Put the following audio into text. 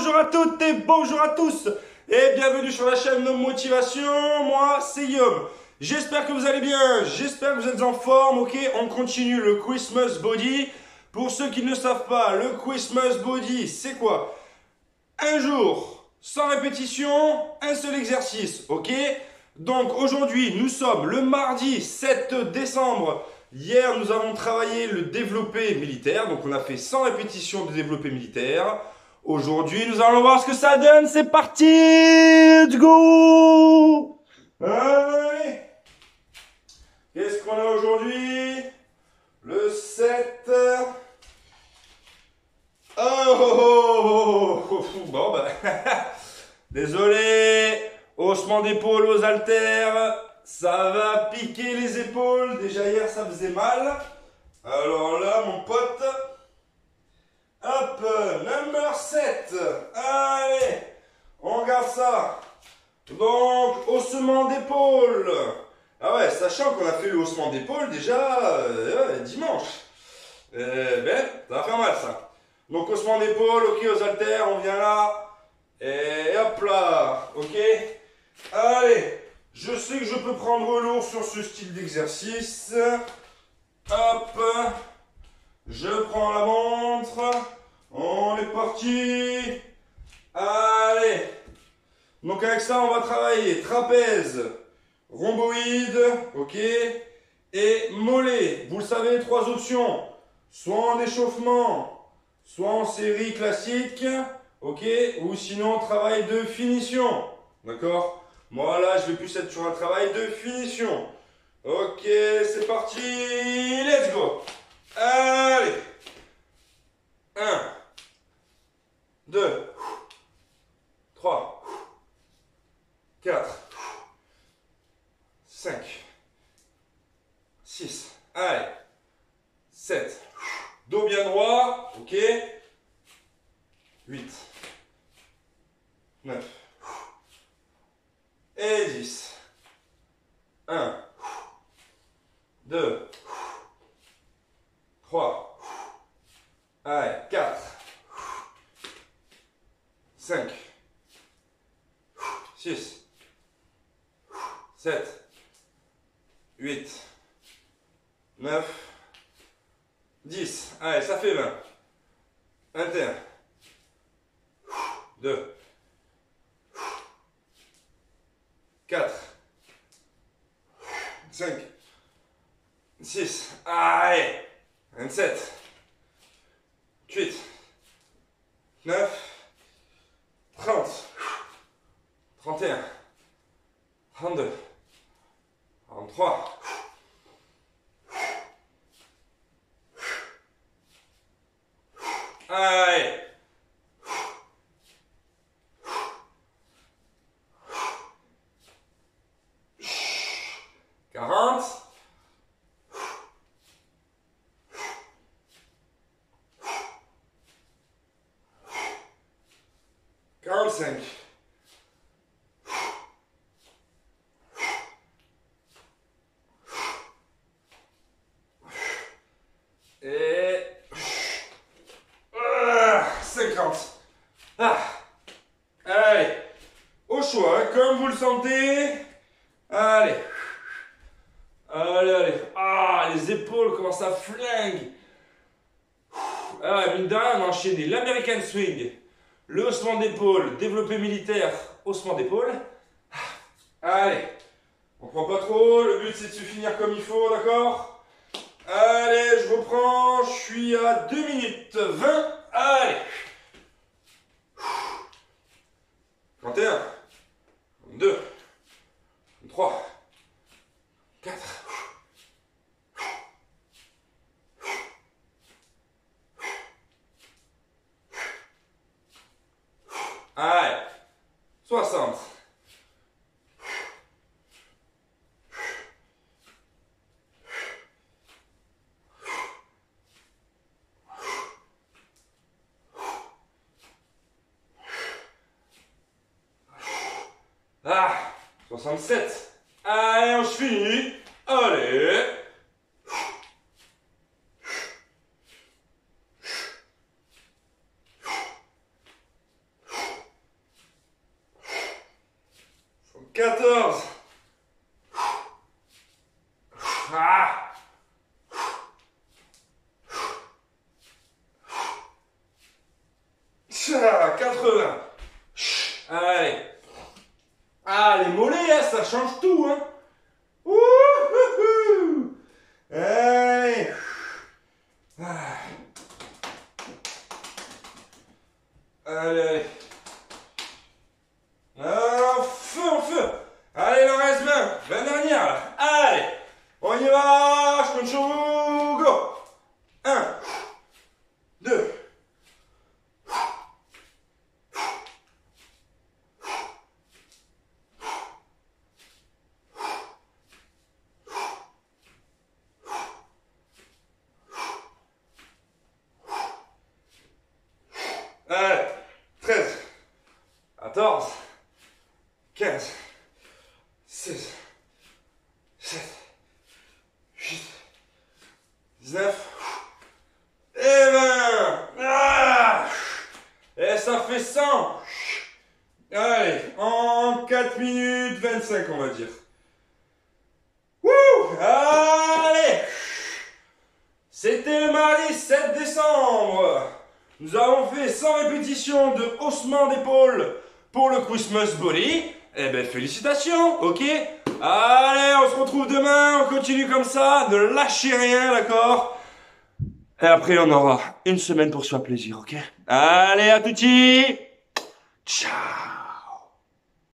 bonjour à toutes et bonjour à tous et bienvenue sur la chaîne No Motivation, moi c'est Guillaume. J'espère que vous allez bien, j'espère que vous êtes en forme, ok. On continue le Christmas Body. Pour ceux qui ne savent pas, le Christmas Body c'est quoi? Un jour, sans répétition, un seul exercice, ok. Donc aujourd'hui nous sommes le mardi 7 décembre. Hier, nous avons travaillé le développé militaire, donc on a fait 100 répétitions de développé militaire. Aujourd'hui, nous allons voir ce que ça donne. C'est parti! Let's go! Allez! Qu'est-ce qu'on a aujourd'hui? Le 7. Oh! Bon, bah. Désolé. Haussement d'épaule aux haltères. Ça va piquer les épaules. Déjà hier, ça faisait mal. Alors là, mon pote. Hop, number 7. Allez, on regarde ça. Donc, haussement d'épaule. Ah ouais, sachant qu'on a fait le haussement d'épaule déjà dimanche. Ben, ça va faire mal ça. Donc, haussement d'épaule, ok, aux haltères, on vient là. Et hop là, ok. Allez, je sais que je peux prendre lourd sur ce style d'exercice. Hop, je prends la montre. On est parti. Allez. Donc avec ça, on va travailler trapèze, rhomboïde, ok, et mollet. Vous le savez, 3 options. Soit en échauffement, soit en série classique, ok, ou sinon travail de finition. D'accord? Moi là, je vais plus être sur un travail de finition. Ok, c'est parti. Let's go. Allez. 1, 2, 3, 4, 5, 6, allez, 7, dos bien droit, ok, 8, 9, et 10, 1, 2, 3, allez, 4, 5, 6, 7, 8, 9, 10. Allez, ça fait 20. 21, 2, 4, 5, 6. Allez, 27, 8, 9, 30, 31, 32, 33, allez, 40, 45, et 50. Allez, au choix, hein, comme vous le sentez. Allez. Allez, allez. Ah, les épaules, comment ça flingue. Ah, mine de rien, on a enchaîné l'American Swing, le haussement d'épaule, développé militaire, haussement d'épaule. Allez, on prend pas trop, le but c'est de se finir comme il faut, d'accord? Allez, je reprends, je suis à 2 minutes 20, allez. 31, 2, 3, 4, allez, 60, 67. Allez, on finit. Allez. 14. Ah. 80. Allez. Ah, les mollets, hein, ça change tout, hein. Ouh. Allez. Ah. Allez. En feu, en feu. Allez, il en reste 20 dernières, là. Allez. On y va. Je compte sur vous. Go. 1, 2. Allez, 13, 14, 15, 16, 17, 18, 19 et 20. Ah, et ça fait 100. Allez, en 4 minutes 25, on va dire. Wouh! Allez! C'était le mardi 7 décembre. Nous avons fait 100 répétitions de haussement d'épaule pour le Christmas Body. Eh ben félicitations, ok? Allez, on se retrouve demain, on continue comme ça, ne lâchez rien, d'accord? Et après on aura une semaine pour se faire plaisir, ok? Allez, à touti! Ciao!